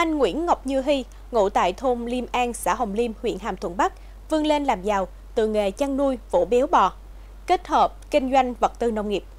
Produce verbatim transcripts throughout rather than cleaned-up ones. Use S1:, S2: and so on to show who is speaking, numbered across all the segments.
S1: Anh Nguyễn Ngọc Như Hy, ngụ tại thôn Liêm An, xã Hồng Liêm, huyện Hàm Thuận Bắc, vươn lên làm giàu từ nghề chăn nuôi vỗ béo bò, kết hợp kinh doanh vật tư nông nghiệp.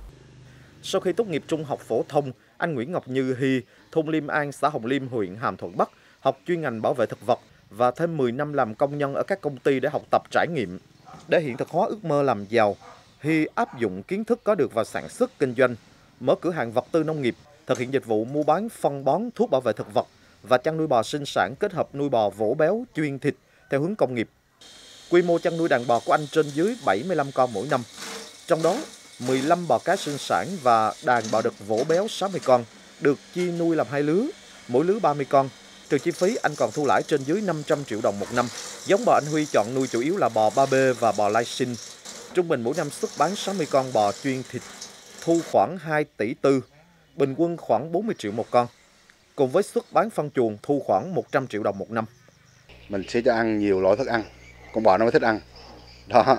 S2: Sau khi tốt nghiệp trung học phổ thông, anh Nguyễn Ngọc Như Hy, thôn Liêm An, xã Hồng Liêm, huyện Hàm Thuận Bắc, học chuyên ngành bảo vệ thực vật và thêm mười năm làm công nhân ở các công ty để học tập trải nghiệm. Để hiện thực hóa ước mơ làm giàu, Hy áp dụng kiến thức có được vào sản xuất kinh doanh, mở cửa hàng vật tư nông nghiệp, thực hiện dịch vụ mua bán phân bón, thuốc bảo vệ thực vật và chăn nuôi bò sinh sản kết hợp nuôi bò vỗ béo chuyên thịt theo hướng công nghiệp. Quy mô chăn nuôi đàn bò của anh trên dưới bảy mươi lăm con mỗi năm, trong đó mười lăm bò cái sinh sản và đàn bò đực vỗ béo sáu mươi con, được chia nuôi làm hai lứa, mỗi lứa ba mươi con. Trừ chi phí, anh còn thu lãi trên dưới năm trăm triệu đồng một năm. Giống bò anh Huy chọn nuôi chủ yếu là bò ba B và bò lai sinh. Trung bình mỗi năm xuất bán sáu mươi con bò chuyên thịt, thu khoảng hai tỷ tư, bình quân khoảng bốn mươi triệu một con. Cùng với xuất bán phân chuồng thu khoảng một trăm triệu đồng một năm.
S3: Mình sẽ cho ăn nhiều loại thức ăn, con bò nó mới thích ăn. Đó.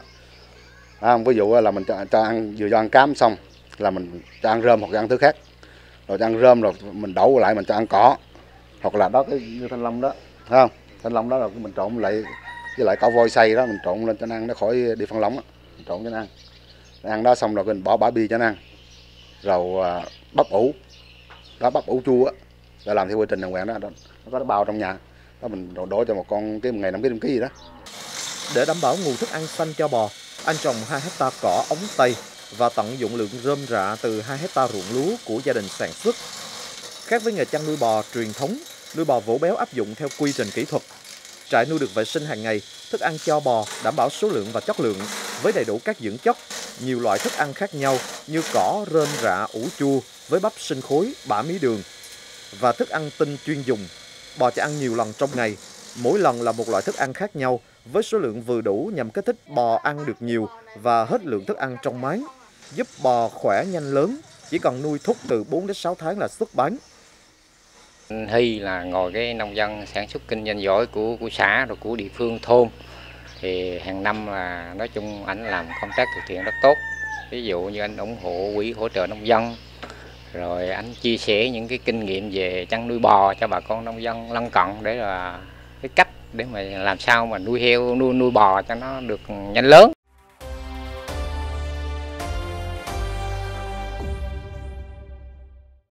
S3: À, ví dụ là mình cho, cho ăn vừa cho ăn cám xong là mình cho ăn rơm hoặc ăn thứ khác. Rồi cho ăn rơm rồi mình đổ lại mình cho ăn cỏ. Hoặc là đó cái như thanh long đó, thấy không? Thanh long đó là mình trộn lại với lại cỏ voi xay đó, mình trộn lên cho nó ăn, nó khỏi đi phân lỏng, mình trộn cho nó ăn. Nó ăn đó xong rồi mình bỏ bã bia cho nó ăn. Rồi à, bắp ủ, đó bắp ủ chua á, là làm theo quy trình đàng hoàng đó, đó, nó có nó bao trong nhà, đó mình đổ, đổ cho một con cái một ngày năm ký năm ký gì đó.
S2: Để đảm bảo nguồn thức ăn xanh cho bò, anh trồng hai héc ta cỏ ống tây và tận dụng lượng rơm rạ từ hai héc ta ruộng lúa của gia đình sản xuất. Khác với nghề chăn nuôi bò truyền thống, nuôi bò vỗ béo áp dụng theo quy trình kỹ thuật. Trại nuôi được vệ sinh hàng ngày, thức ăn cho bò đảm bảo số lượng và chất lượng với đầy đủ các dưỡng chất, nhiều loại thức ăn khác nhau như cỏ, rơm rạ, ủ chua với bắp sinh khối, bã mía đường và thức ăn tinh chuyên dùng. Bò cho ăn nhiều lần trong ngày, mỗi lần là một loại thức ăn khác nhau với số lượng vừa đủ nhằm kích thích bò ăn được nhiều và hết lượng thức ăn trong máng, giúp bò khỏe nhanh lớn, chỉ cần nuôi thúc từ bốn đến sáu tháng là xuất bán.
S4: Hy là ngồi cái nông dân sản xuất kinh doanh giỏi của của xã rồi của địa phương thôn, thì hàng năm là nói chung ảnh làm công tác từ thiện rất tốt. Ví dụ như anh ủng hộ quỹ hỗ trợ nông dân, rồi anh chia sẻ những cái kinh nghiệm về chăn nuôi bò cho bà con nông dân lân cận để là cái cách để mà làm sao mà nuôi heo nuôi nuôi bò cho nó được nhanh lớn.